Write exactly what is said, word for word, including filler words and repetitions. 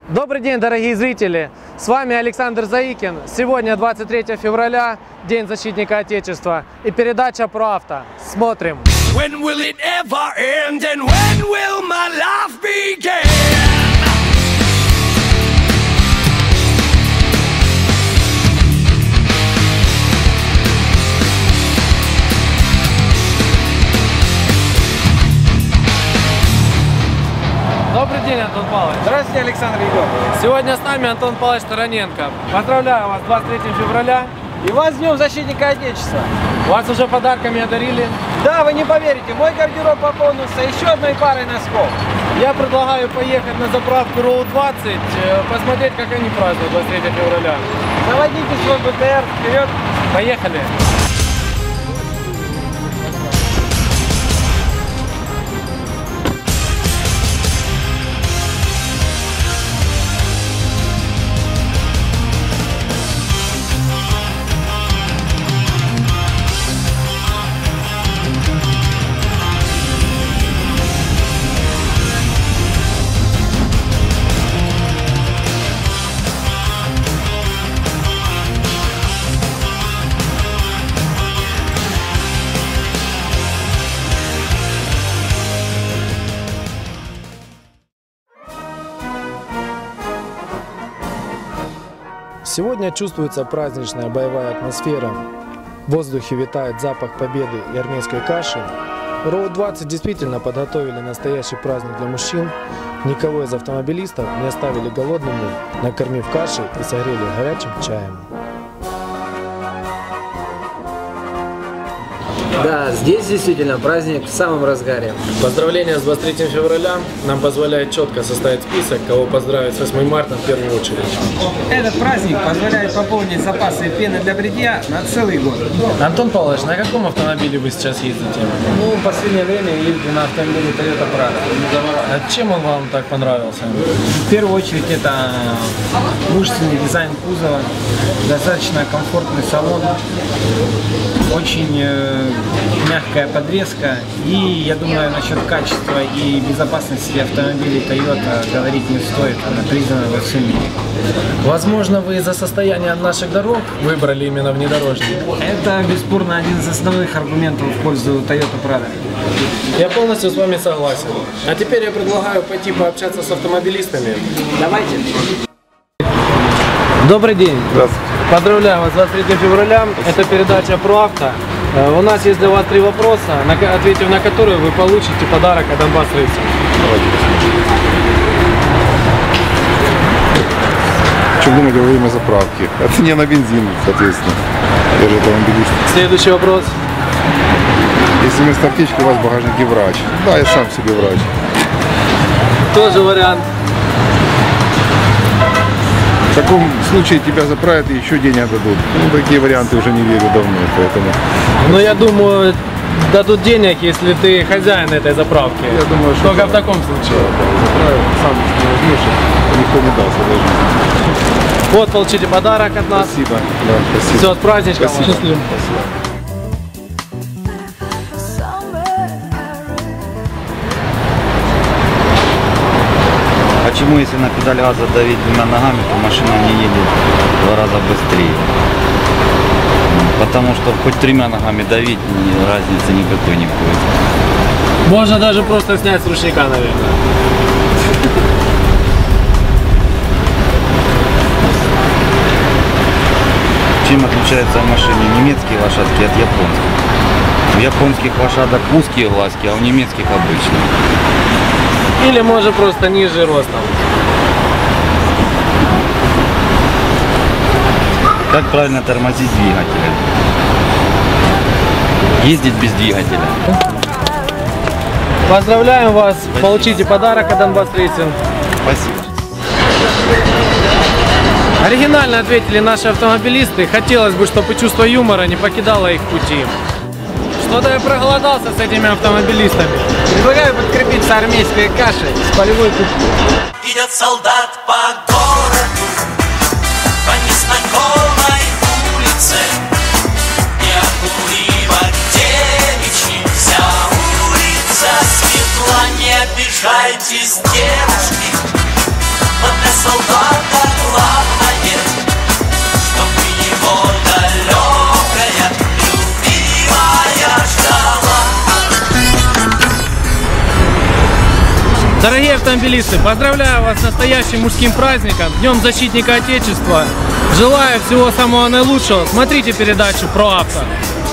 Добрый день, дорогие зрители! С вами Александр Заикин. Сегодня двадцать третье февраля, День защитника Отечества и передача про авто. Смотрим! When will it ever end and when will my life begin? Добрый день, Антон Павлович. Здравствуйте, Александр Егорович. Сегодня с нами Антон Павлович Тараненко. Поздравляю вас с двадцать третьим февраля. И вас с Днем Защитника Отечества. Вас уже подарками одарили. Да, вы не поверите, мой гардероб пополнился еще одной парой носков. Я предлагаю поехать на заправку Роу двадцать, посмотреть, как они празднуют двадцать третьего февраля. Заводите свой бэ тэ эр, вперед. Поехали. Сегодня чувствуется праздничная боевая атмосфера. В воздухе витает запах победы и армейской каши. Роу двадцать действительно подготовили настоящий праздник для мужчин. Никого из автомобилистов не оставили голодными, накормив кашей и согрели горячим чаем. Да, здесь действительно праздник в самом разгаре. Поздравления с двадцать третьим февраля нам позволяет четко составить список, кого поздравить с восьмым марта в первую очередь. Этот праздник позволяет пополнить запасы пены для бритья на целый год. Антон Павлович, на каком автомобиле вы сейчас ездите? Ну, в последнее время я езжу на автомобиле Toyota Prado. А чем он вам так понравился? В первую очередь это мужественный дизайн кузова, достаточно комфортный салон, очень э, мягкая подвеска, и я думаю, насчет качества и безопасности автомобилей Toyota говорить не стоит, она признана во всем мире. Возможно, вы из-за состояния наших дорог выбрали именно внедорожник. Это бесспорно один из основных аргументов в пользу Toyota Prado. Я полностью с вами согласен. А теперь я предлагаю пойти пообщаться с автомобилистами. Давайте. Добрый день. Здравствуйте. Поздравляю вас с двадцать третьим февраля. Это передача про авто. У нас есть для вас три вопроса, ответив на которые вы получите подарок от Донбасс Рейсинг. Что думаете во время заправки? Это не на бензин, соответственно. Я же автомобилист. Следующий вопрос. Если вместо аптечки у вас в багажнике врач. Да, я сам себе врач. Тоже вариант. В таком случае тебя заправят и еще денег дадут. Ну, такие варианты уже не верю давно, поэтому... Но я думаю, дадут денег, если ты хозяин этой заправки. Я думаю, что... Только да. В таком случае. Да, да, заправят, сам не возьмешь, никто не даст даже. Вот, получите подарок от нас. Спасибо. Да, спасибо. Все, с праздничком. Спасибо. Счастливо. Спасибо. Почему, если на педаль газа давить двумя ногами, то машина не едет в два раза быстрее? Потому что хоть тремя ногами давить, разницы никакой не будет. Можно даже просто снять с ручника, наверное. Чем отличается в машине немецкие лошадки от японских? У японских лошадок узкие глазки, а у немецких обычные. Или может просто ниже ростом. Как правильно тормозить двигателем? Ездить без двигателя. Поздравляем вас. Спасибо. Получите подарок от Донбасс Рейсинг. Спасибо. Оригинально ответили наши автомобилисты. Хотелось бы, чтобы чувство юмора не покидало их пути. Что-то я проголодался с этими автомобилистами. Предлагаю подкрепиться армейской кашей с полевой кухней. Идет солдат по городу, по незнакомой улице, и окурила девичьи вся улица светла. Не обижайтесь, девушки, Но для солдата главное, чтоб его далекая любимая ждала. Дорогие автомобилисты, поздравляю вас с настоящим мужским праздником, Днем Защитника Отечества. Желаю всего самого наилучшего. Смотрите передачу про авто.